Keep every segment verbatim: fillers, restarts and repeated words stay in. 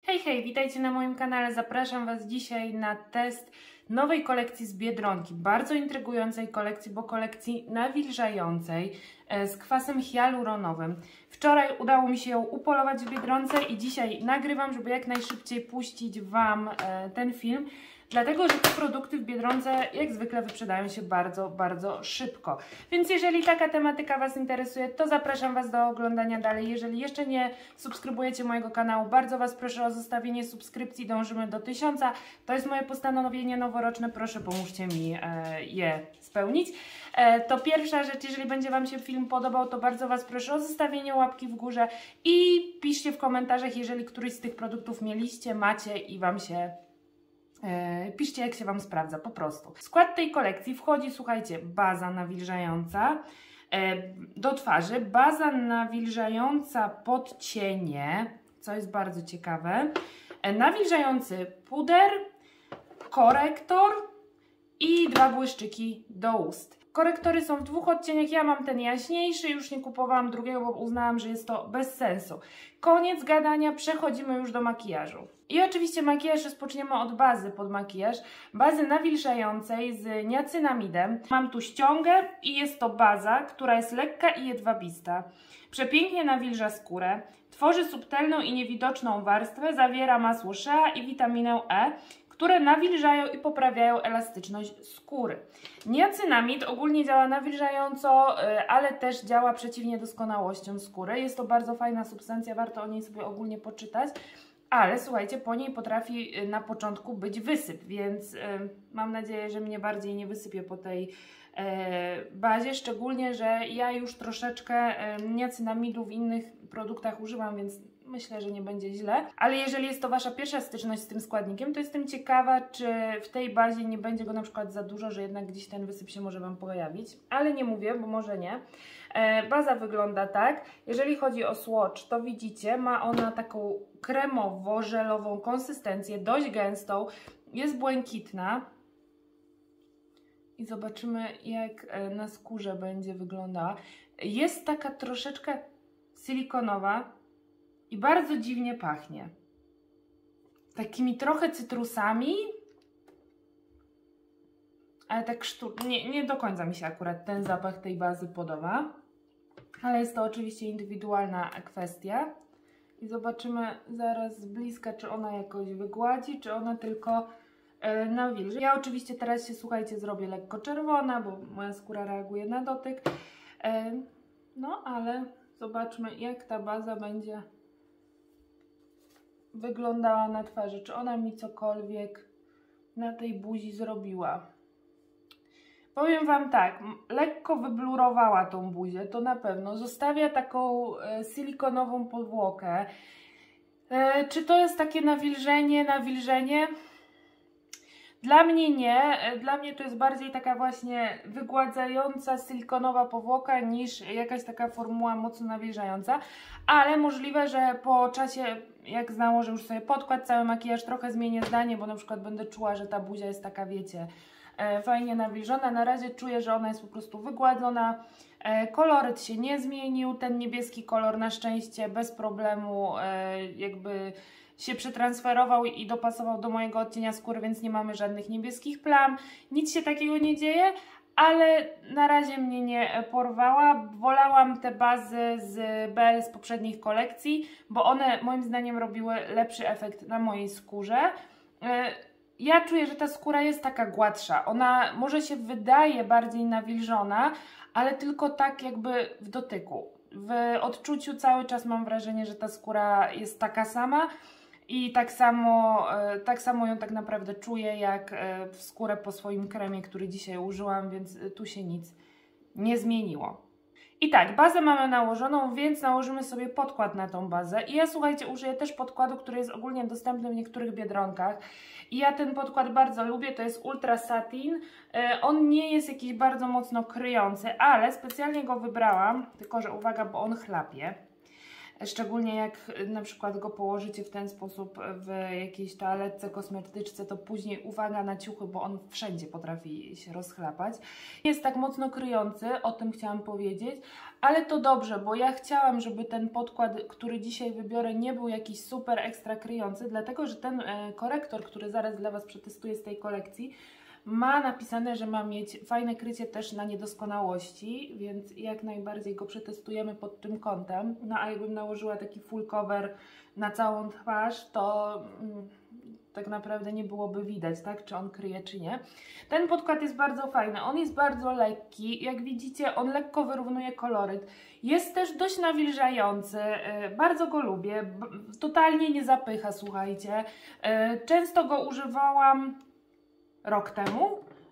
Hej, hej, witajcie na moim kanale. Zapraszam Was dzisiaj na test nowej kolekcji z Biedronki. Bardzo intrygującej kolekcji, bo kolekcji nawilżającej z kwasem hialuronowym. Wczoraj udało mi się ją upolować w Biedronce i dzisiaj nagrywam, żeby jak najszybciej puścić Wam ten film. Dlatego, że te produkty w Biedronce jak zwykle wyprzedają się bardzo, bardzo szybko. Więc jeżeli taka tematyka Was interesuje, to zapraszam Was do oglądania dalej. Jeżeli jeszcze nie subskrybujecie mojego kanału, bardzo Was proszę o zostawienie subskrypcji. Dążymy do tysiąca. To jest moje postanowienie noworoczne. Proszę, pomóżcie mi e, je spełnić. E, to pierwsza rzecz, jeżeli będzie Wam się film podobał, to bardzo Was proszę o zostawienie łapki w górze i piszcie w komentarzach, jeżeli któryś z tych produktów mieliście, macie i Wam się Yy, piszcie, jak się Wam sprawdza, po prostu. W skład tej kolekcji wchodzi, słuchajcie, baza nawilżająca yy, do twarzy, baza nawilżająca pod cienie, co jest bardzo ciekawe, yy, nawilżający puder, korektor i dwa błyszczyki do ust. Korektory są w dwóch odcieniach, ja mam ten jaśniejszy, już nie kupowałam drugiego, bo uznałam, że jest to bez sensu. Koniec gadania, przechodzimy już do makijażu. I oczywiście makijaż rozpoczniemy od bazy pod makijaż, bazy nawilżającej z niacinamidem. Mam tu ściągę i jest to baza, która jest lekka i jedwabista. Przepięknie nawilża skórę, tworzy subtelną i niewidoczną warstwę, zawiera masło shea i witaminę E, które nawilżają i poprawiają elastyczność skóry. Niacinamid ogólnie działa nawilżająco, ale też działa przeciwniedoskonałościom skóry. Jest to bardzo fajna substancja, warto o niej sobie ogólnie poczytać. Ale słuchajcie, po niej potrafi na początku być wysyp, więc y, mam nadzieję, że mnie bardziej nie wysypie po tej y, bazie, szczególnie, że ja już troszeczkę y, niacinamidu w innych produktach używam, więc myślę, że nie będzie źle. Ale jeżeli jest to Wasza pierwsza styczność z tym składnikiem, to jestem ciekawa, czy w tej bazie nie będzie go na przykład za dużo, że jednak gdzieś ten wysyp się może Wam pojawić. Ale nie mówię, bo może nie. E, baza wygląda tak. Jeżeli chodzi o swatch, to widzicie, ma ona taką kremowo-żelową konsystencję, dość gęstą, jest błękitna. I zobaczymy, jak na skórze będzie wyglądała. Jest taka troszeczkę silikonowa i bardzo dziwnie pachnie. Takimi trochę cytrusami, ale tak sztucznie, nie, nie do końca mi się akurat ten zapach tej bazy podoba. Ale jest to oczywiście indywidualna kwestia. I zobaczymy zaraz z bliska, czy ona jakoś wygładzi, czy ona tylko e, nawilży. Ja oczywiście teraz się, słuchajcie, zrobię lekko czerwona, bo moja skóra reaguje na dotyk. E, no, ale zobaczmy, jak ta baza będzie wyglądała na twarzy. Czy ona mi cokolwiek na tej buzi zrobiła. Powiem Wam tak, lekko wyblurowała tą buzię, to na pewno. Zostawia taką e, silikonową powłokę. E, czy to jest takie nawilżenie, nawilżenie? Dla mnie nie. E, dla mnie to jest bardziej taka właśnie wygładzająca silikonowa powłoka niż jakaś taka formuła mocno nawilżająca. Ale możliwe, że po czasie, jak nałożę już sobie podkład, cały makijaż, trochę zmienię zdanie, bo na przykład będę czuła, że ta buzia jest taka, wiecie, fajnie nawilżona. Na razie czuję, że ona jest po prostu wygładzona. Koloryt się nie zmienił. Ten niebieski kolor na szczęście bez problemu jakby się przetransferował i dopasował do mojego odcienia skóry, więc nie mamy żadnych niebieskich plam. Nic się takiego nie dzieje, ale na razie mnie nie porwała. Wolałam te bazy z B L z poprzednich kolekcji, bo one moim zdaniem robiły lepszy efekt na mojej skórze. Ja czuję, że ta skóra jest taka gładsza. Ona może się wydaje bardziej nawilżona, ale tylko tak jakby w dotyku. W odczuciu cały czas mam wrażenie, że ta skóra jest taka sama i tak samo, tak samo ją tak naprawdę czuję jak w skórę po swoim kremie, który dzisiaj użyłam, więc tu się nic nie zmieniło. I tak, bazę mamy nałożoną, więc nałożymy sobie podkład na tą bazę. I ja, słuchajcie, użyję też podkładu, który jest ogólnie dostępny w niektórych Biedronkach. I ja ten podkład bardzo lubię, to jest Ultra Satin. On nie jest jakiś bardzo mocno kryjący, ale specjalnie go wybrałam, tylko że uwaga, bo on chlapie. szczególnie jak na przykład go położycie w ten sposób w jakiejś toaletce, kosmetyczce, to później uwaga na ciuchy, bo on wszędzie potrafi się rozchlapać. Jest tak mocno kryjący, o tym chciałam powiedzieć, ale to dobrze, bo ja chciałam, żeby ten podkład, który dzisiaj wybiorę, nie był jakiś super ekstra kryjący, dlatego że ten korektor, który zaraz dla Was przetestuję z tej kolekcji, ma napisane, że ma mieć fajne krycie też na niedoskonałości, więc jak najbardziej go przetestujemy pod tym kątem. No a jakbym nałożyła taki full cover na całą twarz, to mm, tak naprawdę nie byłoby widać, tak, czy on kryje, czy nie. Ten podkład jest bardzo fajny, on jest bardzo lekki, jak widzicie, on lekko wyrównuje koloryt. Jest też dość nawilżający, yy, bardzo go lubię, totalnie nie zapycha, słuchajcie. Yy, często go używałam rok temu,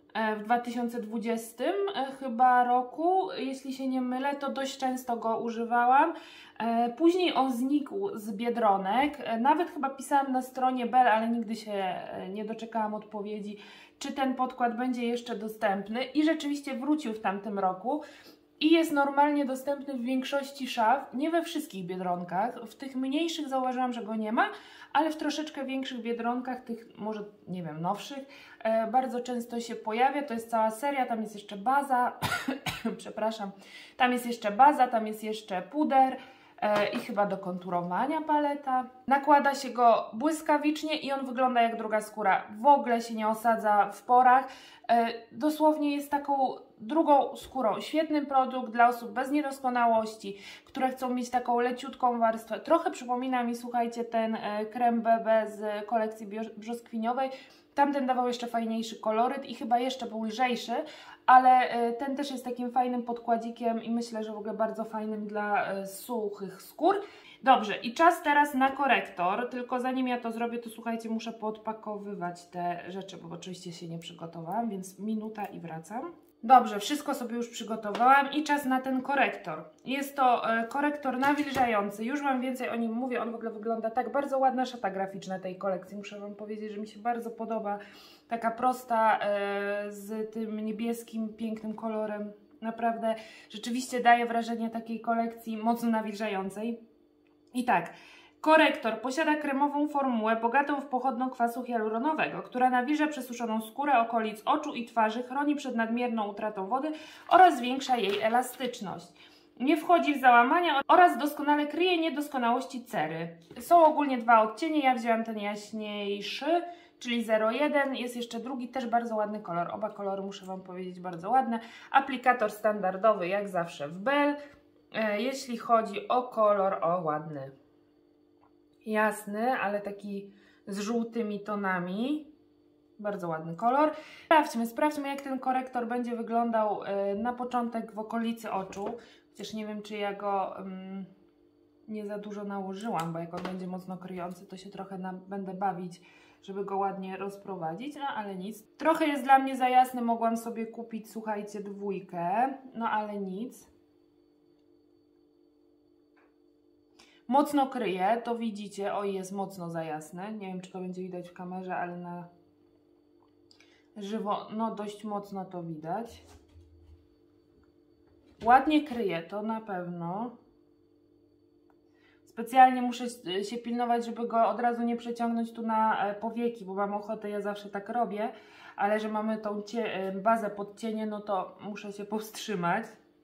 w dwa tysiące dwudziestym chyba roku, jeśli się nie mylę, to dość często go używałam. Później on znikł z Biedronek, nawet chyba pisałam na stronie Bell, ale nigdy się nie doczekałam odpowiedzi, czy ten podkład będzie jeszcze dostępny i rzeczywiście wrócił w tamtym roku. I jest normalnie dostępny w większości szaf, nie we wszystkich Biedronkach. W tych mniejszych zauważyłam, że go nie ma, ale w troszeczkę większych Biedronkach, tych może, nie wiem, nowszych, e, bardzo często się pojawia. To jest cała seria, tam jest jeszcze baza, przepraszam, tam jest jeszcze baza, tam jest jeszcze puder e, i chyba do konturowania paleta. Nakłada się go błyskawicznie i on wygląda jak druga skóra. W ogóle się nie osadza w porach. E, dosłownie jest taką drugą skórą. Świetny produkt dla osób bez niedoskonałości, które chcą mieć taką leciutką warstwę. Trochę przypomina mi, słuchajcie, ten e, krem B B z kolekcji brzoskwiniowej. Tamten dawał jeszcze fajniejszy koloryt i chyba jeszcze był lżejszy, ale e, ten też jest takim fajnym podkładzikiem i myślę, że w ogóle bardzo fajnym dla e, suchych skór. Dobrze, i czas teraz na korektor, tylko zanim ja to zrobię, to słuchajcie, muszę podpakowywać te rzeczy, bo oczywiście się nie przygotowałam, więc minuta i wracam. Dobrze, wszystko sobie już przygotowałam i czas na ten korektor. Jest to e, korektor nawilżający, już Wam więcej o nim mówię, on w ogóle wygląda tak, bardzo ładna szata graficzna tej kolekcji, muszę Wam powiedzieć, że mi się bardzo podoba, taka prosta, e, z tym niebieskim, pięknym kolorem, naprawdę rzeczywiście daje wrażenie takiej kolekcji mocno nawilżającej. I tak, korektor posiada kremową formułę bogatą w pochodną kwasu hialuronowego, która nawilża przesuszoną skórę okolic oczu i twarzy, chroni przed nadmierną utratą wody oraz zwiększa jej elastyczność. Nie wchodzi w załamania oraz doskonale kryje niedoskonałości cery. Są ogólnie dwa odcienie, ja wzięłam ten jaśniejszy, czyli zero jeden, jest jeszcze drugi, też bardzo ładny kolor. Oba kolory, muszę Wam powiedzieć, bardzo ładne. Aplikator standardowy, jak zawsze w Bell. Jeśli chodzi o kolor, o ładny, jasny, ale taki z żółtymi tonami, bardzo ładny kolor. Sprawdźmy, sprawdźmy jak ten korektor będzie wyglądał na początek w okolicy oczu, chociaż nie wiem, czy ja go um, nie za dużo nałożyłam, bo jak on będzie mocno kryjący, to się trochę na, będę bawić, żeby go ładnie rozprowadzić, no ale nic. Trochę jest dla mnie za jasny, mogłam sobie kupić, słuchajcie, dwójkę, no ale nic. Mocno kryje, to widzicie, oj, jest mocno za jasne, nie wiem, czy to będzie widać w kamerze, ale na żywo, no dość mocno to widać. Ładnie kryje, to na pewno. Specjalnie muszę się pilnować, żeby go od razu nie przeciągnąć tu na powieki, bo mam ochotę, ja zawsze tak robię, ale że mamy tą bazę pod cienie, no to muszę się powstrzymać.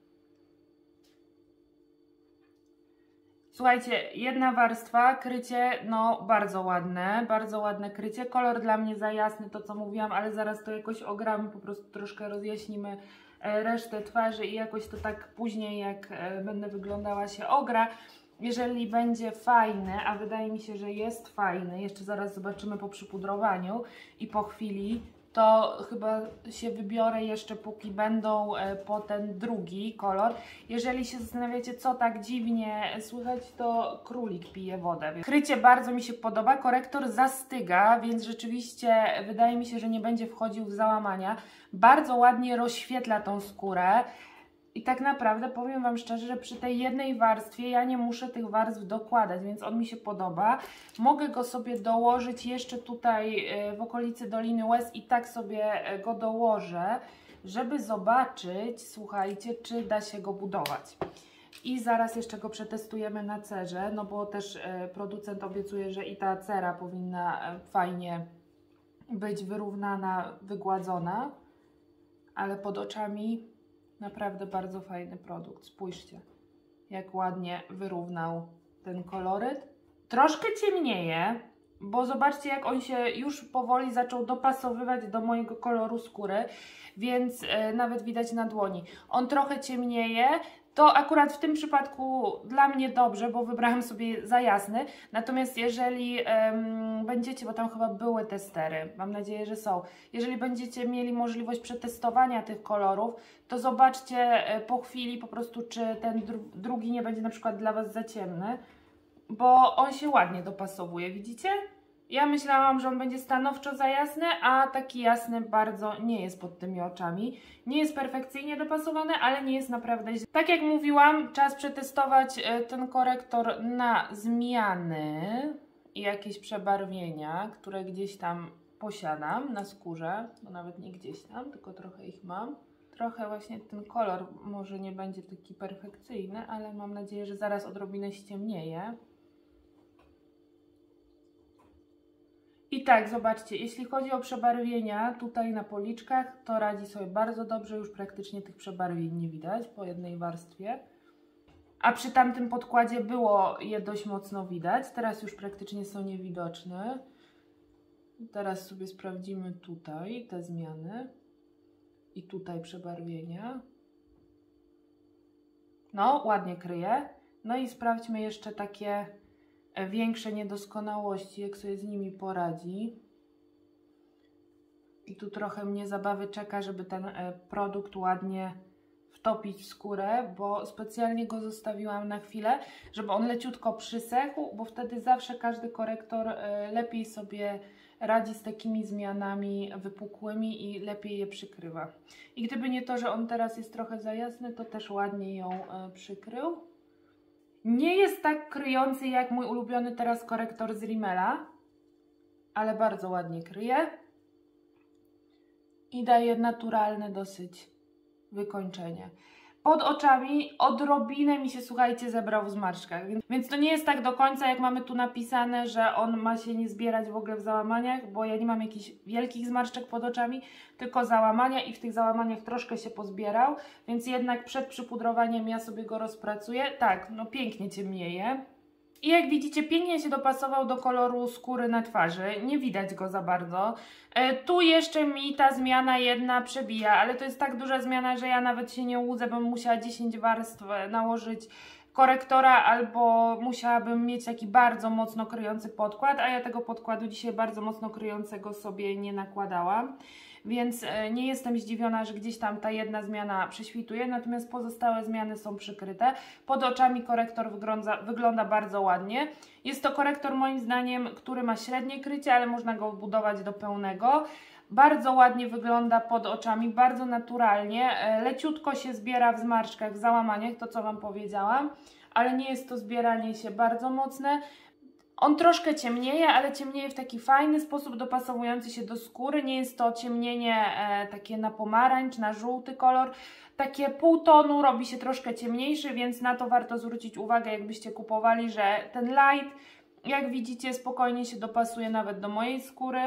Słuchajcie, jedna warstwa, krycie, no bardzo ładne, bardzo ładne krycie. Kolor dla mnie za jasny, to co mówiłam, ale zaraz to jakoś ogramy, po prostu troszkę rozjaśnimy resztę twarzy i jakoś to tak później, jak będę wyglądała, się ogra. Jeżeli będzie fajny, a wydaje mi się, że jest fajny, jeszcze zaraz zobaczymy po przypudrowaniu i po chwili, to chyba się wybiorę jeszcze, póki będą e, po ten drugi kolor. Jeżeli się zastanawiacie, co tak dziwnie słychać, to królik pije wodę. Krycie bardzo mi się podoba, korektor zastyga, więc rzeczywiście wydaje mi się, że nie będzie wchodził w załamania. Bardzo ładnie rozświetla tą skórę. I tak naprawdę powiem Wam szczerze, że przy tej jednej warstwie ja nie muszę tych warstw dokładać, więc on mi się podoba. Mogę go sobie dołożyć jeszcze tutaj w okolicy Doliny Łez i tak sobie go dołożę, żeby zobaczyć, słuchajcie, czy da się go budować. I zaraz jeszcze go przetestujemy na cerze, no bo też e, producent obiecuje, że i ta cera powinna e, fajnie być wyrównana, wygładzona, ale pod oczami naprawdę bardzo fajny produkt. Spójrzcie, jak ładnie wyrównał ten koloryt. Troszkę ciemnieje, bo zobaczcie, jak on się już powoli zaczął dopasowywać do mojego koloru skóry, więc e, nawet widać na dłoni. On trochę ciemnieje. To akurat w tym przypadku dla mnie dobrze, bo wybrałam sobie za jasny. Natomiast jeżeli um, będziecie, bo tam chyba były testery, mam nadzieję, że są. Jeżeli będziecie mieli możliwość przetestowania tych kolorów, to zobaczcie po chwili po prostu, czy ten dru drugi nie będzie na przykład dla Was za ciemny, bo on się ładnie dopasowuje, widzicie? Ja myślałam, że on będzie stanowczo za jasny, a taki jasny bardzo nie jest pod tymi oczami. Nie jest perfekcyjnie dopasowany, ale nie jest naprawdę źle. Tak jak mówiłam, czas przetestować ten korektor na zmiany i jakieś przebarwienia, które gdzieś tam posiadam na skórze. No nawet nie gdzieś tam, tylko trochę ich mam. Trochę właśnie ten kolor może nie będzie taki perfekcyjny, ale mam nadzieję, że zaraz odrobinę ściemnieje. I tak, zobaczcie, jeśli chodzi o przebarwienia tutaj na policzkach, to radzi sobie bardzo dobrze, już praktycznie tych przebarwień nie widać po jednej warstwie. A przy tamtym podkładzie było je dość mocno widać, teraz już praktycznie są niewidoczne. Teraz sobie sprawdzimy tutaj te zmiany i tutaj przebarwienia. No, ładnie kryje. No i sprawdźmy jeszcze takie większe niedoskonałości, jak sobie z nimi poradzi. I tu trochę mnie zabawy czeka, żeby ten produkt ładnie wtopić w skórę, bo specjalnie go zostawiłam na chwilę, żeby on leciutko przysechł, bo wtedy zawsze każdy korektor lepiej sobie radzi z takimi zmianami wypukłymi i lepiej je przykrywa. I gdyby nie to, że on teraz jest trochę za jasny, to też ładnie ją przykrył. Nie jest tak kryjący jak mój ulubiony teraz korektor z Rimmela, ale bardzo ładnie kryje i daje naturalne dosyć wykończenie. Pod oczami odrobinę mi się, słuchajcie, zebrał w zmarszczkach, więc, więc to nie jest tak do końca, jak mamy tu napisane, że on ma się nie zbierać w ogóle w załamaniach, bo ja nie mam jakichś wielkich zmarszczek pod oczami, tylko załamania i w tych załamaniach troszkę się pozbierał, więc jednak przed przypudrowaniem ja sobie go rozpracuję. Tak, no pięknie ciemnieje. I jak widzicie, pięknie się dopasował do koloru skóry na twarzy, nie widać go za bardzo. E, tu jeszcze mi ta zmiana jedna przebija, ale to jest tak duża zmiana, że ja nawet się nie łudzę, bym musiała dziesięć warstw nałożyć korektora albo musiałabym mieć taki bardzo mocno kryjący podkład, a ja tego podkładu dzisiaj bardzo mocno kryjącego sobie nie nakładałam. Więc nie jestem zdziwiona, że gdzieś tam ta jedna zmiana prześwituje, natomiast pozostałe zmiany są przykryte. Pod oczami korektor wygląda, wygląda bardzo ładnie. Jest to korektor moim zdaniem, który ma średnie krycie, ale można go budować do pełnego. Bardzo ładnie wygląda pod oczami, bardzo naturalnie. Leciutko się zbiera w zmarszczkach, w załamaniach, to co Wam powiedziałam, ale nie jest to zbieranie się bardzo mocne. On troszkę ciemnieje, ale ciemnieje w taki fajny sposób dopasowujący się do skóry. Nie jest to ciemnienie e, takie na pomarańcz, na żółty kolor. Takie pół tonu robi się troszkę ciemniejszy, więc na to warto zwrócić uwagę, jakbyście kupowali, że ten light, jak widzicie, spokojnie się dopasuje nawet do mojej skóry.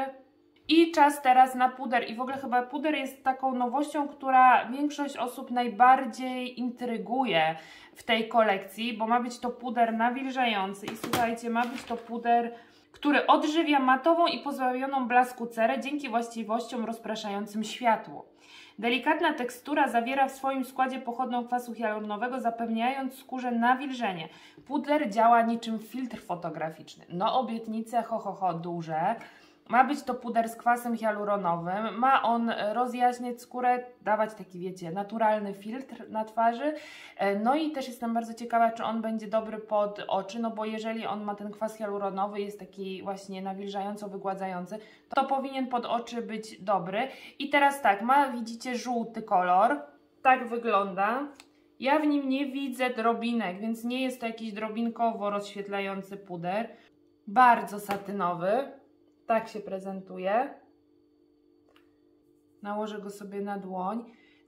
I czas teraz na puder. I w ogóle chyba puder jest taką nowością, która większość osób najbardziej intryguje w tej kolekcji, bo ma być to puder nawilżający. I słuchajcie, ma być to puder, który odżywia matową i pozbawioną blasku cerę dzięki właściwościom rozpraszającym światło. Delikatna tekstura zawiera w swoim składzie pochodną kwasu hialuronowego, zapewniając skórze nawilżenie. Puder działa niczym filtr fotograficzny. No obietnice ho ho ho duże. Ma być to puder z kwasem hialuronowym, ma on rozjaśniać skórę, dawać taki, wiecie, naturalny filtr na twarzy. No i też jestem bardzo ciekawa, czy on będzie dobry pod oczy, no bo jeżeli on ma ten kwas hialuronowy, jest taki właśnie nawilżająco wygładzający, to powinien pod oczy być dobry. I teraz tak, ma, widzicie, żółty kolor, tak wygląda. Ja w nim nie widzę drobinek, więc nie jest to jakiś drobinkowo rozświetlający puder. Bardzo satynowy. Tak się prezentuje. Nałożę go sobie na dłoń.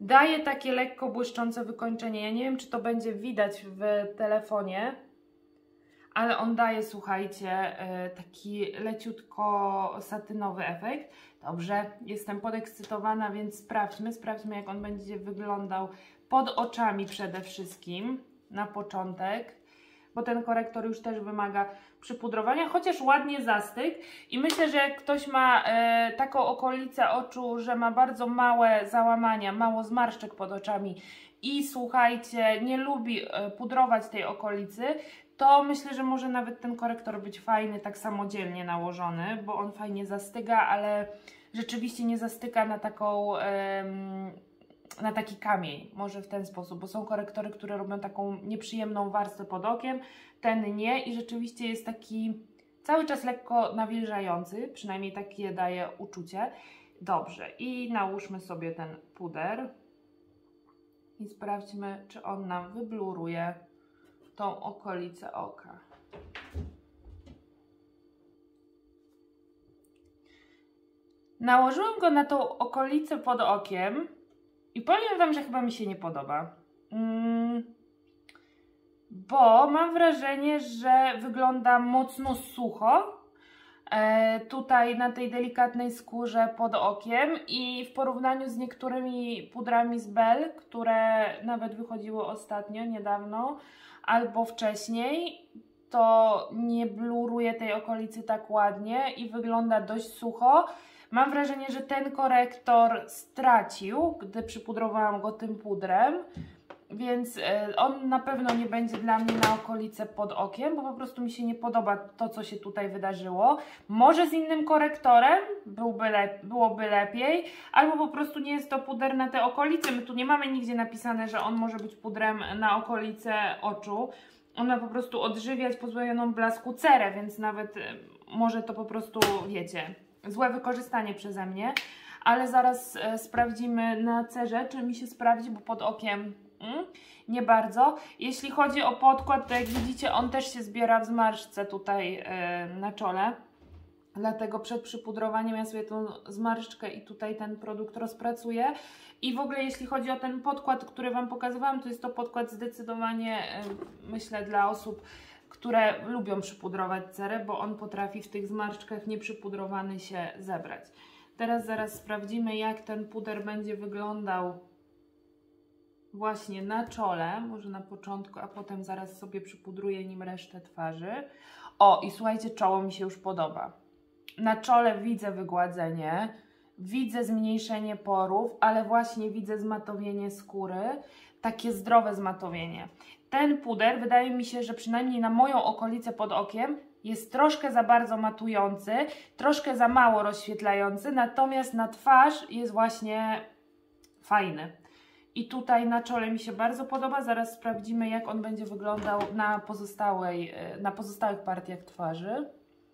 Daje takie lekko błyszczące wykończenie. Ja nie wiem, czy to będzie widać w telefonie, ale on daje, słuchajcie, taki leciutko satynowy efekt. Dobrze, jestem podekscytowana, więc sprawdźmy, sprawdźmy jak on będzie wyglądał pod oczami przede wszystkim na początek, bo ten korektor już też wymaga przypudrowania, chociaż ładnie zastyk i myślę, że jak ktoś ma e, taką okolicę oczu, że ma bardzo małe załamania, mało zmarszczek pod oczami i słuchajcie, nie lubi e, pudrować tej okolicy, to myślę, że może nawet ten korektor być fajny, tak samodzielnie nałożony, bo on fajnie zastyga, ale rzeczywiście nie zastyka na taką, em, na taki kamień, może w ten sposób, bo są korektory, które robią taką nieprzyjemną warstwę pod okiem, ten nie i rzeczywiście jest taki cały czas lekko nawilżający, przynajmniej takie daje uczucie. Dobrze, i nałóżmy sobie ten puder i sprawdźmy, czy on nam wybluruje tą okolicę oka. Nałożyłam go na tą okolicę pod okiem i powiem wam, że chyba mi się nie podoba. Mm, bo mam wrażenie, że wygląda mocno sucho e, tutaj na tej delikatnej skórze pod okiem i w porównaniu z niektórymi pudrami z Bell, które nawet wychodziły ostatnio, niedawno, albo wcześniej, to nie bluruje tej okolicy tak ładnie i wygląda dość sucho. Mam wrażenie, że ten korektor stracił, gdy przypudrowałam go tym pudrem, więc on na pewno nie będzie dla mnie na okolicę pod okiem, bo po prostu mi się nie podoba to, co się tutaj wydarzyło. Może z innym korektorem byłby lep byłoby lepiej, albo po prostu nie jest to puder na te okolice. My tu nie mamy nigdzie napisane, że on może być pudrem na okolice oczu. On ma po prostu odżywiać pozbawioną blasku cerę, więc nawet może to po prostu, wiecie, złe wykorzystanie przeze mnie. Ale zaraz e, sprawdzimy na cerze, czy mi się sprawdzi, bo pod okiem mm, nie bardzo. Jeśli chodzi o podkład, to jak widzicie, on też się zbiera w zmarszczce tutaj e, na czole. Dlatego przed przypudrowaniem ja sobie tą zmarszczkę i tutaj ten produkt rozpracuję. I w ogóle jeśli chodzi o ten podkład, który wam pokazywałam, to jest to podkład zdecydowanie, e, myślę, dla osób, które lubią przypudrować cerę, bo on potrafi w tych zmarszczkach nieprzypudrowany się zebrać. Teraz zaraz sprawdzimy, jak ten puder będzie wyglądał właśnie na czole, może na początku, a potem zaraz sobie przypudruję nim resztę twarzy. O, i słuchajcie, czoło mi się już podoba. Na czole widzę wygładzenie, widzę zmniejszenie porów, ale właśnie widzę zmatowienie skóry, takie zdrowe zmatowienie. Ten puder wydaje mi się, że przynajmniej na moją okolicę pod okiem jest troszkę za bardzo matujący, troszkę za mało rozświetlający, natomiast na twarz jest właśnie fajny. I tutaj na czole mi się bardzo podoba. Zaraz sprawdzimy, jak on będzie wyglądał na pozostałej, na pozostałych partiach twarzy.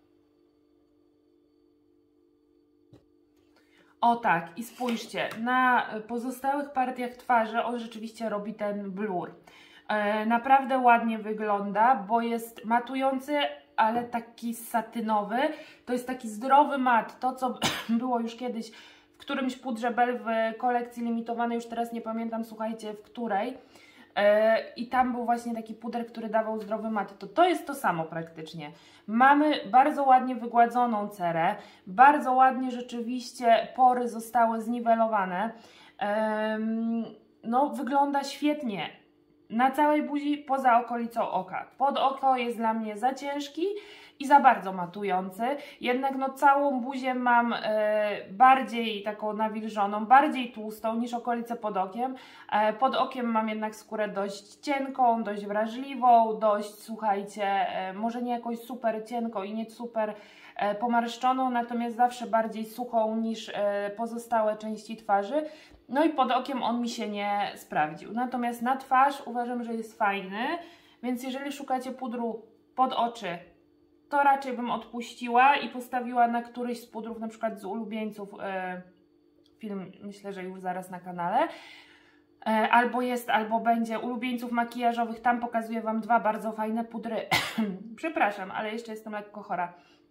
O tak, i spójrzcie, na pozostałych partiach twarzy on rzeczywiście robi ten blur. E, naprawdę ładnie wygląda, bo jest matujący, ale taki satynowy. To jest taki zdrowy mat, to co było już kiedyś w którymś pudrze Bell w kolekcji limitowanej, już teraz nie pamiętam, słuchajcie, w której. E, I tam był właśnie taki puder, który dawał zdrowy mat. To to jest to samo praktycznie. Mamy bardzo ładnie wygładzoną cerę, bardzo ładnie rzeczywiście pory zostały zniwelowane. E, no, wygląda świetnie. Na całej buzi, poza okolicą oka. Pod oko jest dla mnie za ciężki i za bardzo matujący. Jednak no całą buzię mam e, bardziej taką nawilżoną, bardziej tłustą niż okolice pod okiem. E, pod okiem mam jednak skórę dość cienką, dość wrażliwą, dość, słuchajcie, e, może nie jakąś super cienką i nie super e, pomarszczoną, natomiast zawsze bardziej suchą niż e, pozostałe części twarzy. No i pod okiem on mi się nie sprawdził. Natomiast na twarz uważam, że jest fajny, więc jeżeli szukacie pudru pod oczy, to raczej bym odpuściła i postawiła na któryś z pudrów, na przykład z ulubieńców. E, film myślę, że już zaraz na kanale. E, albo jest, albo będzie ulubieńców makijażowych. Tam pokazuję wam dwa bardzo fajne pudry. Przepraszam, ale jeszcze jestem lekko chora.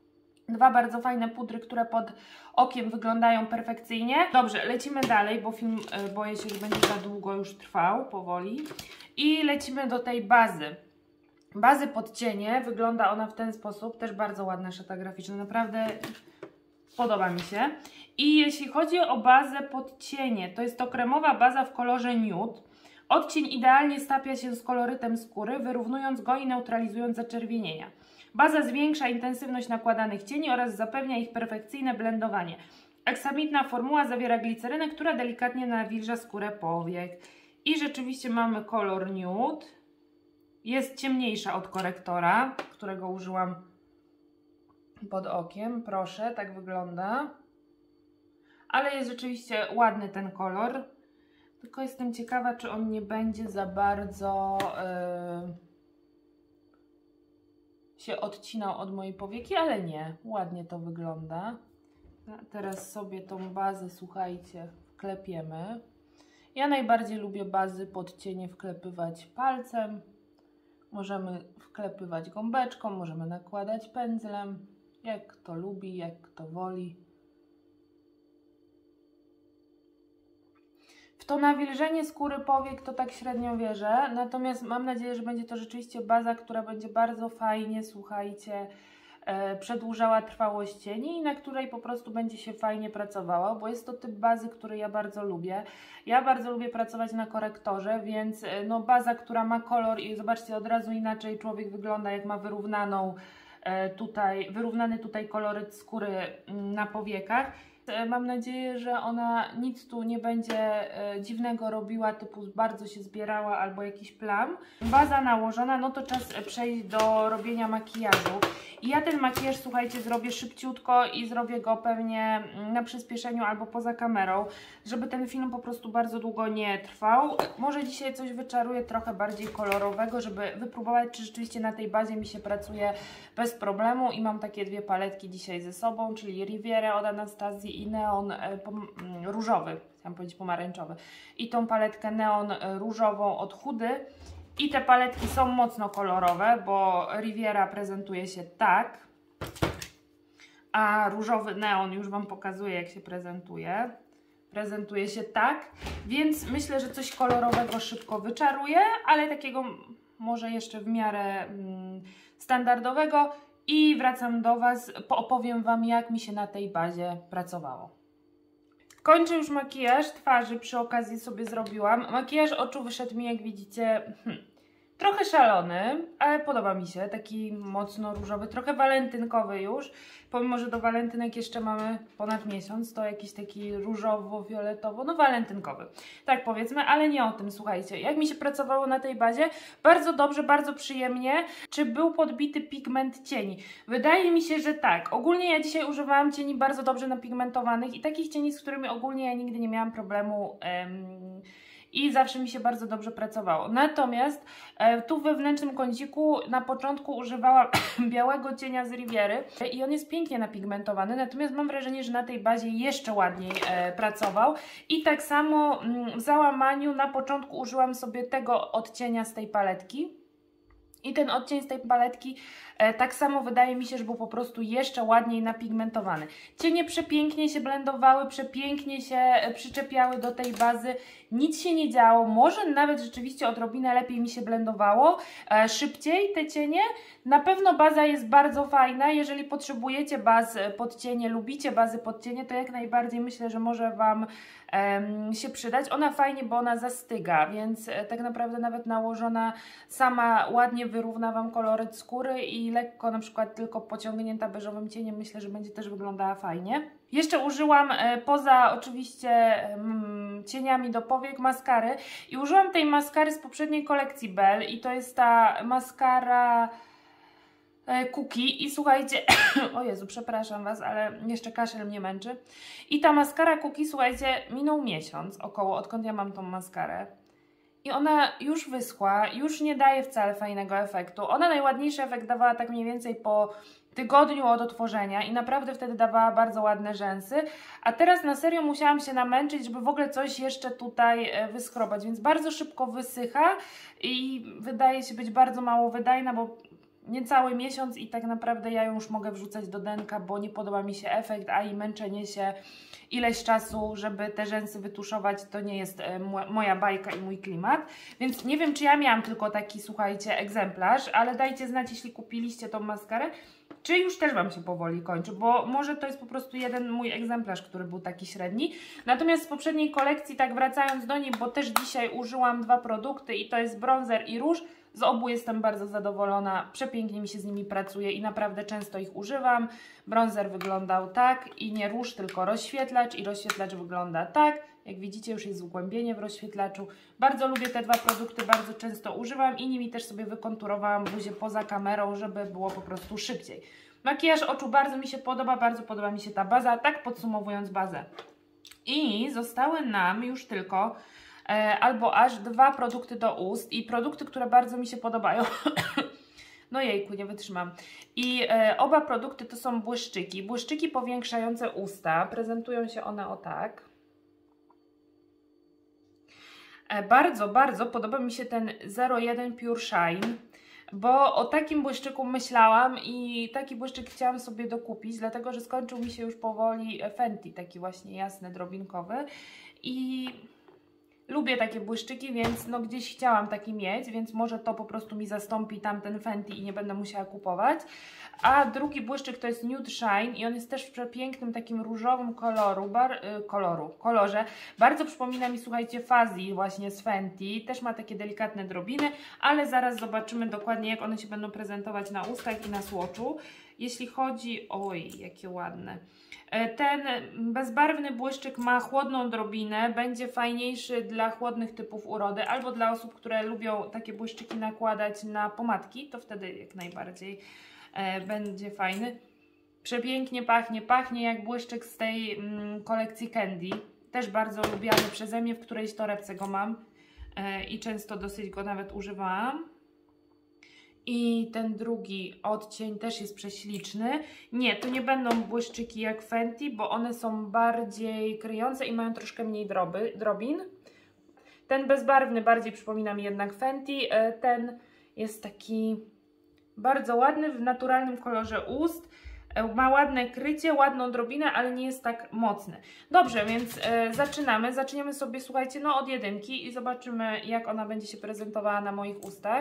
Dwa bardzo fajne pudry, które pod okiem wyglądają perfekcyjnie. Dobrze, lecimy dalej, bo film y, boję się, że będzie za długo już trwał, powoli. I lecimy do tej bazy. Bazy pod cienie, wygląda ona w ten sposób, też bardzo ładna szata graficzna, naprawdę podoba mi się. I jeśli chodzi o bazę pod cienie, to jest to kremowa baza w kolorze nude. Odcień idealnie stapia się z kolorytem skóry, wyrównując go i neutralizując zaczerwienienia. Baza zwiększa intensywność nakładanych cieni oraz zapewnia ich perfekcyjne blendowanie. Aksamitna formuła zawiera glicerynę, która delikatnie nawilża skórę powiek. I rzeczywiście mamy kolor nude. Jest ciemniejsza od korektora, którego użyłam pod okiem. Proszę, tak wygląda. Ale jest rzeczywiście ładny ten kolor. Tylko jestem ciekawa, czy on nie będzie za bardzo yy, się odcinał od mojej powieki, ale nie. Ładnie to wygląda. Teraz sobie tą bazę, słuchajcie, wklepiemy. Ja najbardziej lubię bazy pod cienie wklepywać palcem. Możemy wklepywać gąbeczką, możemy nakładać pędzlem. Jak kto lubi, jak kto woli. W to nawilżenie skóry powiek to tak średnio wierzę, natomiast mam nadzieję, że będzie to rzeczywiście baza, która będzie bardzo fajnie, słuchajcie, e, przedłużała trwałość cieni i na której po prostu będzie się fajnie pracowało, bo jest to typ bazy, który ja bardzo lubię. Ja bardzo lubię pracować na korektorze, więc e, no baza, która ma kolor i zobaczcie, od razu inaczej człowiek wygląda, jak ma wyrównaną e, tutaj, wyrównany tutaj koloryt skóry m, na powiekach. Mam nadzieję, że ona nic tu nie będzie e, dziwnego robiła, typu bardzo się zbierała albo jakiś plam. Baza nałożona, no to czas przejść do robienia makijażu. I ja ten makijaż, słuchajcie, zrobię szybciutko i zrobię go pewnie na przyspieszeniu albo poza kamerą, żeby ten film po prostu bardzo długo nie trwał. Może dzisiaj coś wyczaruję trochę bardziej kolorowego, żeby wypróbować, czy rzeczywiście na tej bazie mi się pracuje bez problemu. I mam takie dwie paletki dzisiaj ze sobą, czyli Rivierę od Anastazji i neon e, pom, różowy, chciałam powiedzieć pomarańczowy. I tą paletkę neon różową od Hudy. I te paletki są mocno kolorowe, bo Riviera prezentuje się tak, a różowy neon już Wam pokazuje, jak się prezentuje. Prezentuje się tak, więc myślę, że coś kolorowego szybko wyczaruję, ale takiego może jeszcze w miarę mm, standardowego. I wracam do Was, opowiem Wam, jak mi się na tej bazie pracowało. Kończę już makijaż twarzy, przy okazji sobie zrobiłam. Makijaż oczu wyszedł mi, jak widzicie, hmm, trochę szalony, ale podoba mi się. Taki mocno różowy, trochę walentynkowy już. Pomimo, że do walentynek jeszcze mamy ponad miesiąc, to jakiś taki różowo-fioletowo, no walentynkowy. Tak powiedzmy, ale nie o tym, słuchajcie. Jak mi się pracowało na tej bazie? Bardzo dobrze, bardzo przyjemnie. Czy był podbity pigment cieni? Wydaje mi się, że tak. Ogólnie ja dzisiaj używałam cieni bardzo dobrze napigmentowanych i takich cieni, z którymi ogólnie ja nigdy nie miałam problemu em, i zawsze mi się bardzo dobrze pracowało. Natomiast e, tu w wewnętrznym kąciku na początku używałam białego cienia z Riviery i on jest pięknie napigmentowany, natomiast mam wrażenie, że na tej bazie jeszcze ładniej e, pracował. I tak samo mm, w załamaniu na początku użyłam sobie tego odcienia z tej paletki. I ten odcień z tej paletki e, tak samo wydaje mi się, że był po prostu jeszcze ładniej napigmentowany. Cienie przepięknie się blendowały, przepięknie się e, przyczepiały do tej bazy. Nic się nie działo, może nawet rzeczywiście odrobinę lepiej mi się blendowało, e, szybciej te cienie. Na pewno baza jest bardzo fajna, jeżeli potrzebujecie baz pod cienie, lubicie bazy pod cienie, to jak najbardziej myślę, że może Wam em, się przydać. Ona fajnie, bo ona zastyga, więc e, tak naprawdę nawet nałożona sama ładnie wyrówna Wam koloryt skóry i lekko na przykład tylko pociągnięta beżowym cieniem, myślę, że będzie też wyglądała fajnie. Jeszcze użyłam e, poza oczywiście mm, cieniami do powiek maskary i użyłam tej maskary z poprzedniej kolekcji Belle i to jest ta maskara e, Cookie i słuchajcie, o Jezu, przepraszam Was, ale jeszcze kaszel mnie męczy. I ta maskara Cookie, słuchajcie, minął miesiąc około, odkąd ja mam tą maskarę. I ona już wyschła, już nie daje wcale fajnego efektu. Ona najładniejszy efekt dawała tak mniej więcej po tygodniu od otworzenia i naprawdę wtedy dawała bardzo ładne rzęsy. A teraz na serio musiałam się namęczyć, żeby w ogóle coś jeszcze tutaj wyschrobać, więc bardzo szybko wysycha i wydaje się być bardzo mało wydajna, bo niecały miesiąc i tak naprawdę ja ją już mogę wrzucać do denka, bo nie podoba mi się efekt, a i męczenie się ileś czasu, żeby te rzęsy wytuszować, to nie jest e, moja bajka i mój klimat. Więc nie wiem, czy ja miałam tylko taki, słuchajcie, egzemplarz, ale dajcie znać, jeśli kupiliście tą maskarę, czy już też Wam się powoli kończy, bo może to jest po prostu jeden mój egzemplarz, który był taki średni. Natomiast z poprzedniej kolekcji, tak wracając do niej, bo też dzisiaj użyłam dwa produkty i to jest bronzer i róż. Z obu jestem bardzo zadowolona, przepięknie mi się z nimi pracuje i naprawdę często ich używam. Bronzer wyglądał tak i nie róż, tylko rozświetlacz i rozświetlacz wygląda tak. Jak widzicie, już jest zgłębienie w rozświetlaczu. Bardzo lubię te dwa produkty, bardzo często używam i nimi też sobie wykonturowałam buzię poza kamerą, żeby było po prostu szybciej. Makijaż oczu bardzo mi się podoba, bardzo podoba mi się ta baza, tak podsumowując bazę. I zostały nam już tylko e, albo aż dwa produkty do ust i produkty, które bardzo mi się podobają. No jejku, nie wytrzymam. I e, oba produkty to są błyszczyki. Błyszczyki powiększające usta. Prezentują się one o tak. E, bardzo, bardzo podoba mi się ten zero jeden Pure Shine, bo o takim błyszczyku myślałam i taki błyszczyk chciałam sobie dokupić, dlatego że skończył mi się już powoli Fenty, taki właśnie jasny, drobinkowy i lubię takie błyszczyki, więc no gdzieś chciałam taki mieć, więc może to po prostu mi zastąpi tamten Fenty i nie będę musiała kupować. A drugi błyszczyk to jest Nude Shine i on jest też w przepięknym takim różowym koloru, bar, y, koloru, kolorze. Bardzo przypomina mi, słuchajcie, Fuzzy właśnie z Fenty. Też ma takie delikatne drobiny, ale zaraz zobaczymy dokładnie, jak one się będą prezentować na ustach i na swatchu. Jeśli chodzi... Oj, jakie ładne. Ten bezbarwny błyszczyk ma chłodną drobinę, będzie fajniejszy dla chłodnych typów urody albo dla osób, które lubią takie błyszczyki nakładać na pomadki, to wtedy jak najbardziej e, będzie fajny. Przepięknie pachnie, pachnie jak błyszczyk z tej mm, kolekcji Candy, też bardzo lubiany przeze mnie, w którejś torebce go mam e, i często dosyć go nawet używałam. I ten drugi odcień też jest prześliczny. Nie, to nie będą błyszczyki jak Fenty, bo one są bardziej kryjące i mają troszkę mniej droby, drobin. Ten bezbarwny bardziej przypomina mi jednak Fenty. Ten jest taki bardzo ładny, w naturalnym kolorze ust. Ma ładne krycie, ładną drobinę, ale nie jest tak mocny. Dobrze, więc e, zaczynamy. Zaczniemy sobie, słuchajcie, no od jedynki i zobaczymy, jak ona będzie się prezentowała na moich ustach.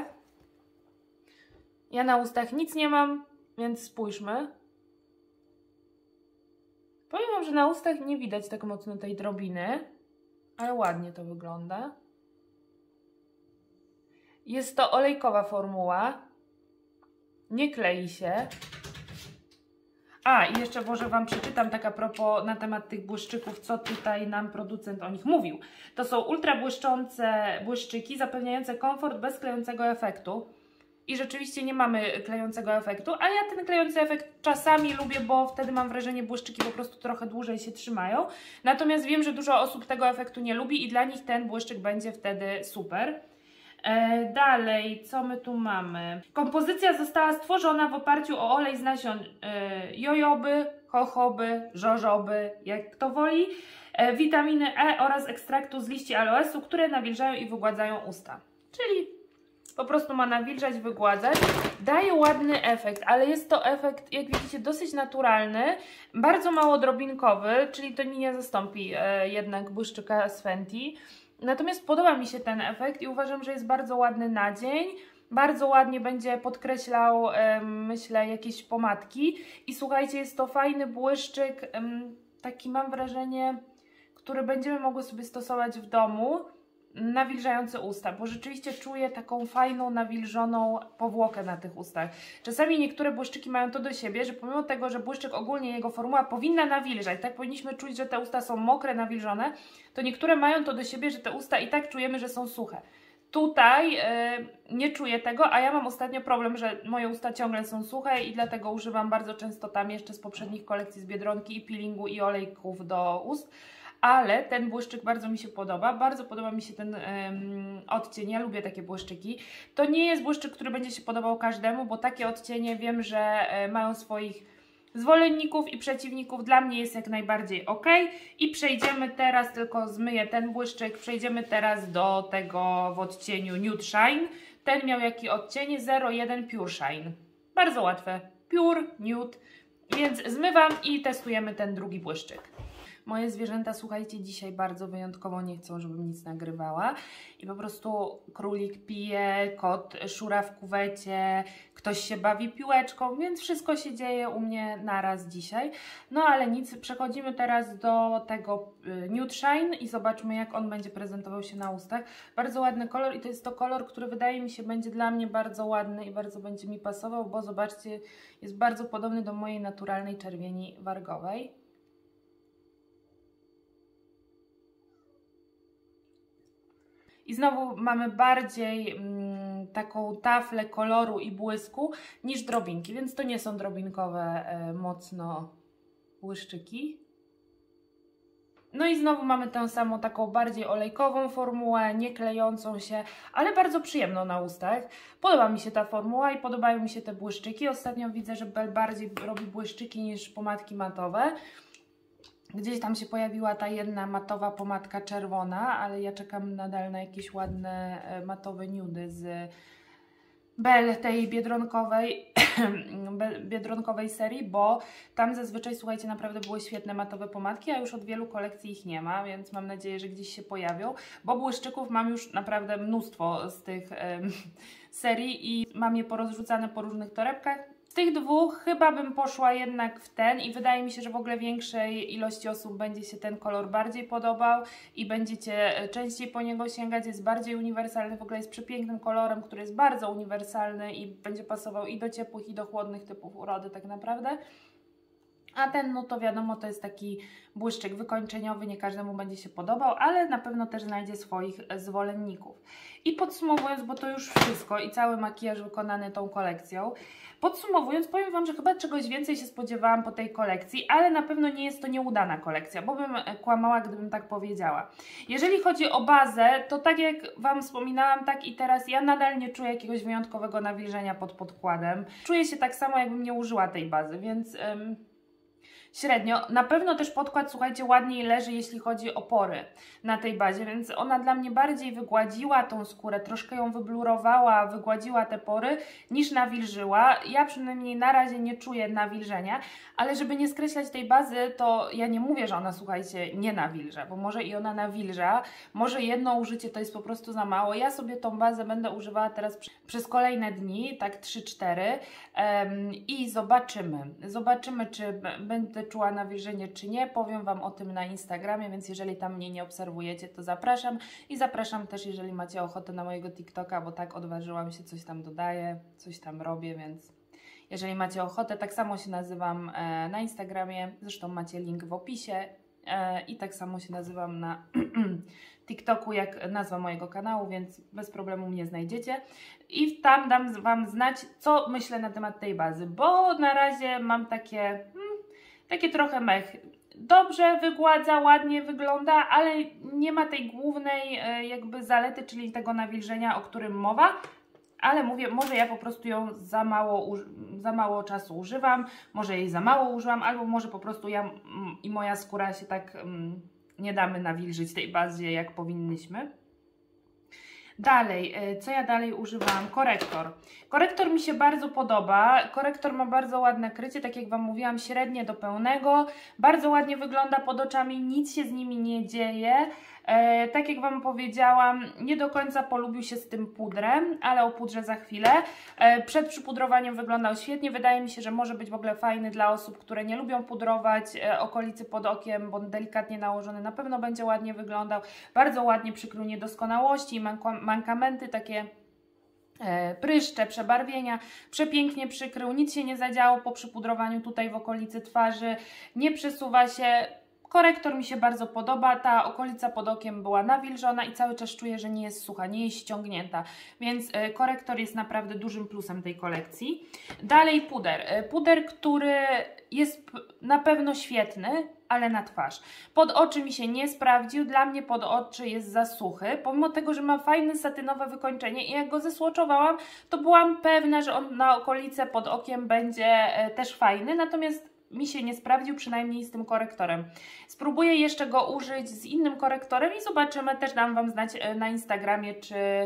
Ja na ustach nic nie mam, więc spójrzmy. Powiem wam, że na ustach nie widać tak mocno tej drobiny, ale ładnie to wygląda. Jest to olejkowa formuła. Nie klei się. A, i jeszcze może wam przeczytam tak a propos na temat tych błyszczyków, co tutaj nam producent o nich mówił. To są ultra błyszczące błyszczyki zapewniające komfort bez klejącego efektu. I rzeczywiście nie mamy klejącego efektu, a ja ten klejący efekt czasami lubię, bo wtedy mam wrażenie, błyszczyki po prostu trochę dłużej się trzymają. Natomiast wiem, że dużo osób tego efektu nie lubi i dla nich ten błyszczyk będzie wtedy super. E, dalej, co my tu mamy? Kompozycja została stworzona w oparciu o olej z nasion e, jojoby, jojoby, żożoby, jak kto woli, e, witaminy E oraz ekstraktu z liści aloesu, które nawilżają i wygładzają usta. Czyli po prostu ma nawilżać, wygładzać. Daje ładny efekt, ale jest to efekt, jak widzicie, dosyć naturalny, bardzo mało drobinkowy, czyli to mi nie zastąpi e, jednak błyszczyka z Fenty. Natomiast podoba mi się ten efekt i uważam, że jest bardzo ładny na dzień. Bardzo ładnie będzie podkreślał, e, myślę, jakieś pomadki. I słuchajcie, jest to fajny błyszczyk, e, taki mam wrażenie, który będziemy mogły sobie stosować w domu. Nawilżające usta, bo rzeczywiście czuję taką fajną, nawilżoną powłokę na tych ustach. Czasami niektóre błyszczyki mają to do siebie, że pomimo tego, że błyszczyk ogólnie, jego formuła powinna nawilżać, tak powinniśmy czuć, że te usta są mokre, nawilżone, to niektóre mają to do siebie, że te usta i tak czujemy, że są suche. Tutaj yy, nie czuję tego, a ja mam ostatnio problem, że moje usta ciągle są suche i dlatego używam bardzo często tam jeszcze z poprzednich kolekcji z Biedronki i peelingu i olejków do ust. Ale ten błyszczyk bardzo mi się podoba, bardzo podoba mi się ten ym, odcień, ja lubię takie błyszczyki. To nie jest błyszczyk, który będzie się podobał każdemu, bo takie odcienie wiem, że y, mają swoich zwolenników i przeciwników. Dla mnie jest jak najbardziej ok. I przejdziemy teraz, tylko zmyję ten błyszczyk, przejdziemy teraz do tego w odcieniu Nude Shine. Ten miał jaki odcień? zero jeden Pure Shine. Bardzo łatwe. Pure Nude. Więc zmywam i testujemy ten drugi błyszczyk. Moje zwierzęta, słuchajcie, dzisiaj bardzo wyjątkowo nie chcą, żebym nic nagrywała. I po prostu królik pije, kot szura w kuwecie, ktoś się bawi piłeczką, więc wszystko się dzieje u mnie naraz dzisiaj. No ale nic, przechodzimy teraz do tego Nude Shine i zobaczmy, jak on będzie prezentował się na ustach. Bardzo ładny kolor i to jest to kolor, który wydaje mi się będzie dla mnie bardzo ładny i bardzo będzie mi pasował, bo zobaczcie, jest bardzo podobny do mojej naturalnej czerwieni wargowej. I znowu mamy bardziej mm, taką taflę koloru i błysku niż drobinki, więc to nie są drobinkowe e, mocno błyszczyki. No i znowu mamy tę samą taką bardziej olejkową formułę, nie klejącą się, ale bardzo przyjemną na ustach. Podoba mi się ta formuła i podobają mi się te błyszczyki. Ostatnio widzę, że Belle bardziej robi błyszczyki niż pomadki matowe. Gdzieś tam się pojawiła ta jedna matowa pomadka czerwona, ale ja czekam nadal na jakieś ładne matowe nudy z Belle, tej biedronkowej, biedronkowej serii, bo tam zazwyczaj, słuchajcie, naprawdę były świetne matowe pomadki, a już od wielu kolekcji ich nie ma, więc mam nadzieję, że gdzieś się pojawią, bo błyszczyków mam już naprawdę mnóstwo z tych um, serii i mam je porozrzucane po różnych torebkach. Z tych dwóch chyba bym poszła jednak w ten i wydaje mi się, że w ogóle większej ilości osób będzie się ten kolor bardziej podobał i będziecie częściej po niego sięgać. Jest bardziej uniwersalny, w ogóle jest przepięknym kolorem, który jest bardzo uniwersalny i będzie pasował i do ciepłych, i do chłodnych typów urody tak naprawdę. A ten, no to wiadomo, to jest taki błyszczyk wykończeniowy, nie każdemu będzie się podobał, ale na pewno też znajdzie swoich zwolenników. I podsumowując, bo to już wszystko i cały makijaż wykonany tą kolekcją, podsumowując, powiem Wam, że chyba czegoś więcej się spodziewałam po tej kolekcji, ale na pewno nie jest to nieudana kolekcja, bo bym kłamała, gdybym tak powiedziała. Jeżeli chodzi o bazę, to tak jak Wam wspominałam, tak i teraz ja nadal nie czuję jakiegoś wyjątkowego nawilżenia pod podkładem. Czuję się tak samo, jakbym nie użyła tej bazy, więc... Ym... Średnio. Na pewno też podkład, słuchajcie, ładniej leży, jeśli chodzi o pory na tej bazie, więc ona dla mnie bardziej wygładziła tą skórę, troszkę ją wyblurowała, wygładziła te pory, niż nawilżyła. Ja przynajmniej na razie nie czuję nawilżenia, ale żeby nie skreślać tej bazy, to ja nie mówię, że ona, słuchajcie, nie nawilża, bo może i ona nawilża, może jedno użycie to jest po prostu za mało. Ja sobie tą bazę będę używała teraz przez kolejne dni, tak trzy cztery um, i zobaczymy. Zobaczymy, czy będę czuła nawilżenie czy nie, powiem Wam o tym na Instagramie, więc jeżeli tam mnie nie obserwujecie, to zapraszam i zapraszam też, jeżeli macie ochotę, na mojego TikToka, bo tak odważyłam się, coś tam dodaję, coś tam robię, więc jeżeli macie ochotę, tak samo się nazywam e, na Instagramie, zresztą macie link w opisie e, i tak samo się nazywam na TikToku jak nazwa mojego kanału, więc bez problemu mnie znajdziecie i tam dam Wam znać, co myślę na temat tej bazy, bo na razie mam takie... Hmm, Takie trochę mech. Dobrze wygładza, ładnie wygląda, ale nie ma tej głównej jakby zalety, czyli tego nawilżenia, o którym mowa. Ale mówię, może ja po prostu ją za mało, za mało czasu używam, może jej za mało użyłam, albo może po prostu ja i moja skóra się tak um, nie damy nawilżyć tej bazie, jak powinnyśmy. Dalej, co ja dalej używałam? Korektor. Korektor mi się bardzo podoba. Korektor ma bardzo ładne krycie, tak jak Wam mówiłam, średnie do pełnego. Bardzo ładnie wygląda pod oczami, nic się z nimi nie dzieje. E, tak jak Wam powiedziałam, nie do końca polubił się z tym pudrem, ale o pudrze za chwilę. E, przed przypudrowaniem wyglądał świetnie. Wydaje mi się, że może być w ogóle fajny dla osób, które nie lubią pudrować e, okolicy pod okiem, bo delikatnie nałożony na pewno będzie ładnie wyglądał. Bardzo ładnie przykrył niedoskonałości, mankamenty, takie e, pryszcze, przebarwienia. Przepięknie przykrył, nic się nie zadziało po przypudrowaniu tutaj w okolicy twarzy. Nie przesuwa się. Korektor mi się bardzo podoba, ta okolica pod okiem była nawilżona i cały czas czuję, że nie jest sucha, nie jest ściągnięta, więc korektor jest naprawdę dużym plusem tej kolekcji. Dalej puder. Puder, który jest na pewno świetny, ale na twarz. Pod oczy mi się nie sprawdził, dla mnie pod oczy jest za suchy, pomimo tego, że ma fajne satynowe wykończenie i jak go zesłoczowałam, to byłam pewna, że on na okolice pod okiem będzie też fajny, natomiast mi się nie sprawdził, przynajmniej z tym korektorem. Spróbuję jeszcze go użyć z innym korektorem i zobaczymy, też dam Wam znać na Instagramie, czy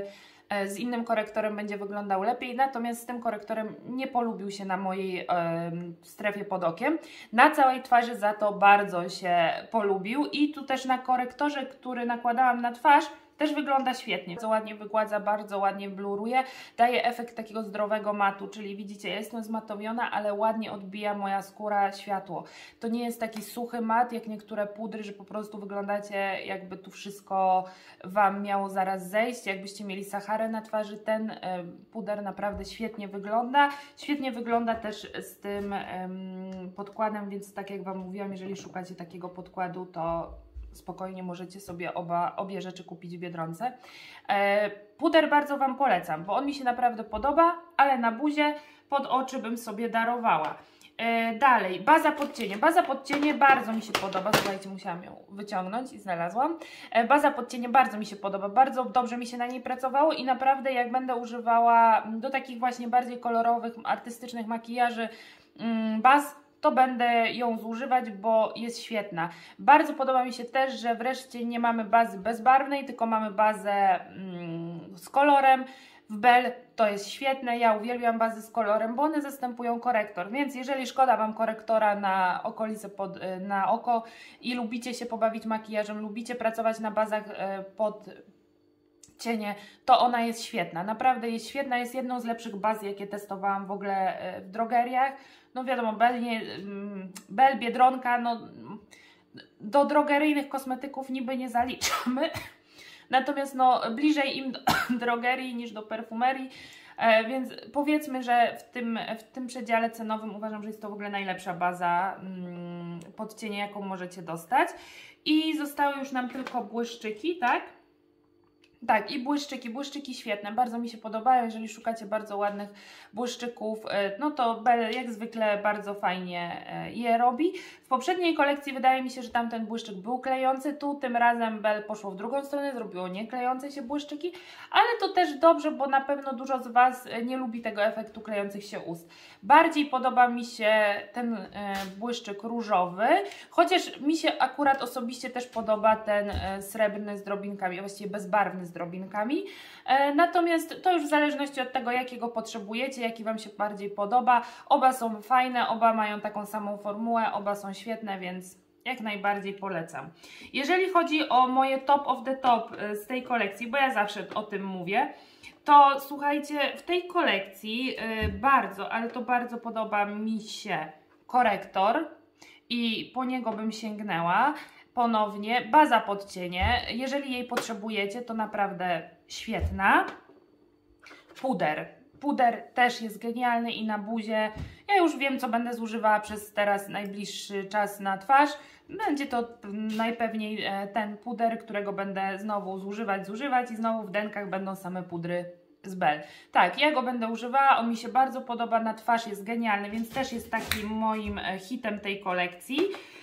z innym korektorem będzie wyglądał lepiej, natomiast z tym korektorem nie polubił się na mojej e, strefie pod okiem. Na całej twarzy za to bardzo się polubił i tu też na korektorze, który nakładałam na twarz, też wygląda świetnie. Bardzo ładnie wygładza, bardzo ładnie bluruje, daje efekt takiego zdrowego matu, czyli widzicie, ja jestem zmatowiona, ale ładnie odbija moja skóra światło. To nie jest taki suchy mat, jak niektóre pudry, że po prostu wyglądacie, jakby tu wszystko Wam miało zaraz zejść, jakbyście mieli Saharę na twarzy. Ten y, puder naprawdę świetnie wygląda. Świetnie wygląda też z tym y, podkładem, więc tak jak Wam mówiłam, jeżeli szukacie takiego podkładu, to spokojnie możecie sobie oba, obie rzeczy kupić w Biedronce. E, puder bardzo Wam polecam, bo on mi się naprawdę podoba, ale na buzię, pod oczy bym sobie darowała. E, dalej, baza pod cienie. Baza pod cienie bardzo mi się podoba. Słuchajcie, musiałam ją wyciągnąć i znalazłam. E, baza pod cienie bardzo mi się podoba. Bardzo dobrze mi się na niej pracowało i naprawdę jak będę używała do takich właśnie bardziej kolorowych, artystycznych makijaży mm, baz, to będę ją zużywać, bo jest świetna. Bardzo podoba mi się też, że wreszcie nie mamy bazy bezbarwnej, tylko mamy bazę mm, z kolorem. W Bell to jest świetne, ja uwielbiam bazy z kolorem, bo one zastępują korektor, więc jeżeli szkoda Wam korektora na okolice, pod, na oko i lubicie się pobawić makijażem, lubicie pracować na bazach pod cienie, to ona jest świetna, naprawdę jest świetna, jest jedną z lepszych baz, jakie testowałam w ogóle w drogeriach. No wiadomo, Bell, nie, Bell Biedronka, no do drogeryjnych kosmetyków niby nie zaliczamy, natomiast no bliżej im do drogerii niż do perfumerii, e, więc powiedzmy, że w tym, w tym przedziale cenowym uważam, że jest to w ogóle najlepsza baza mm, pod cienie, jaką możecie dostać. I zostały już nam tylko błyszczyki, tak? Tak, i błyszczyki, błyszczyki świetne, bardzo mi się podobają, jeżeli szukacie bardzo ładnych błyszczyków, no to Bell jak zwykle bardzo fajnie je robi. W poprzedniej kolekcji wydaje mi się, że tamten błyszczyk był klejący, tu tym razem Bell poszło w drugą stronę, zrobiło nieklejące się błyszczyki, ale to też dobrze, bo na pewno dużo z Was nie lubi tego efektu klejących się ust. Bardziej podoba mi się ten błyszczyk różowy, chociaż mi się akurat osobiście też podoba ten srebrny z drobinkami, a właściwie bezbarwny z drobinkami. E, natomiast to już w zależności od tego, jakiego potrzebujecie, jaki Wam się bardziej podoba. Oba są fajne, oba mają taką samą formułę, oba są świetne, więc jak najbardziej polecam. Jeżeli chodzi o moje top of the top z tej kolekcji, bo ja zawsze o tym mówię, to słuchajcie, w tej kolekcji yy, bardzo, ale to bardzo podoba mi się korektor i po niego bym sięgnęła. Ponownie, baza pod cienie, jeżeli jej potrzebujecie, to naprawdę świetna. Puder. Puder też jest genialny i na buzię. Ja już wiem, co będę zużywała przez teraz najbliższy czas na twarz. Będzie to najpewniej ten puder, którego będę znowu zużywać, zużywać i znowu w denkach będą same pudry z Bell. Tak, ja go będę używała, on mi się bardzo podoba, na twarz jest genialny, więc też jest takim moim hitem tej kolekcji.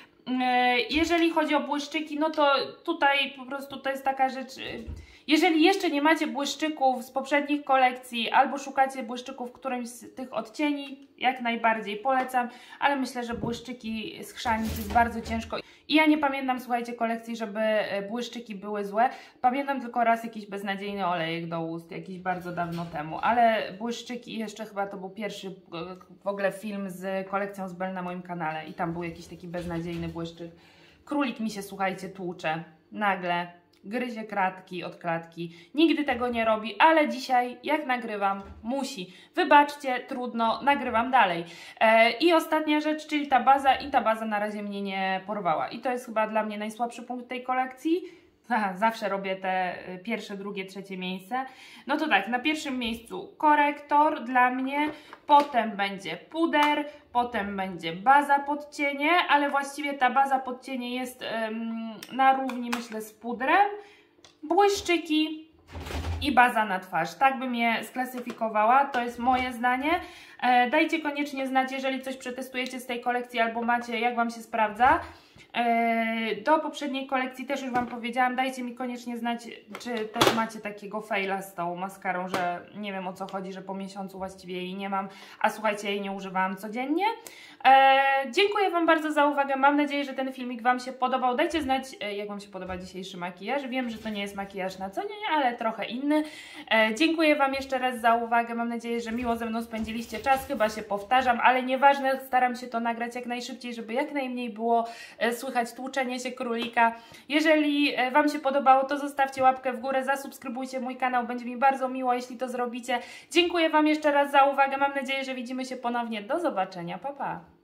Jeżeli chodzi o błyszczyki, no to tutaj po prostu to jest taka rzecz, jeżeli jeszcze nie macie błyszczyków z poprzednich kolekcji albo szukacie błyszczyków w którymś z tych odcieni, jak najbardziej polecam, ale myślę, że błyszczyki schrzanić jest bardzo ciężko i ja nie pamiętam, słuchajcie, kolekcji, żeby błyszczyki były złe. Pamiętam tylko raz jakiś beznadziejny olejek do ust, jakiś bardzo dawno temu, ale błyszczyki, jeszcze chyba to był pierwszy w ogóle film z kolekcją z Bell na moim kanale i tam był jakiś taki beznadziejny błyszczyk. Królik mi się, słuchajcie, tłucze, nagle gryzie kratki od klatki, nigdy tego nie robi, ale dzisiaj jak nagrywam, musi. Wybaczcie, trudno, nagrywam dalej. E, I ostatnia rzecz, czyli ta baza, i ta baza na razie mnie nie porwała i to jest chyba dla mnie najsłabszy punkt tej kolekcji. Aha, zawsze robię te pierwsze, drugie, trzecie miejsce. No to tak, na pierwszym miejscu korektor dla mnie, potem będzie puder, potem będzie baza pod cienie, ale właściwie ta baza pod cienie jest ym, na równi, myślę, z pudrem, błyszczyki i baza na twarz. Tak bym je sklasyfikowała, to jest moje zdanie. E, dajcie koniecznie znać, jeżeli coś przetestujecie z tej kolekcji albo macie, jak Wam się sprawdza. Do poprzedniej kolekcji też już Wam powiedziałam, dajcie mi koniecznie znać, czy też macie takiego faila z tą maskarą, że nie wiem o co chodzi, że po miesiącu właściwie jej nie mam, a słuchajcie, jej nie używałam codziennie. E, dziękuję Wam bardzo za uwagę, mam nadzieję, że ten filmik Wam się podobał. Dajcie znać, jak Wam się podoba dzisiejszy makijaż. Wiem, że to nie jest makijaż na co dzień, ale trochę inny. E, dziękuję Wam jeszcze raz za uwagę, mam nadzieję, że miło ze mną spędziliście czas, chyba się powtarzam, ale nieważne, staram się to nagrać jak najszybciej, żeby jak najmniej było e, słychać tłuczenie się królika. Jeżeli e, Wam się podobało, to zostawcie łapkę w górę, zasubskrybujcie mój kanał, będzie mi bardzo miło, jeśli to zrobicie. Dziękuję Wam jeszcze raz za uwagę, mam nadzieję, że widzimy się ponownie. Do zobaczenia, pa pa!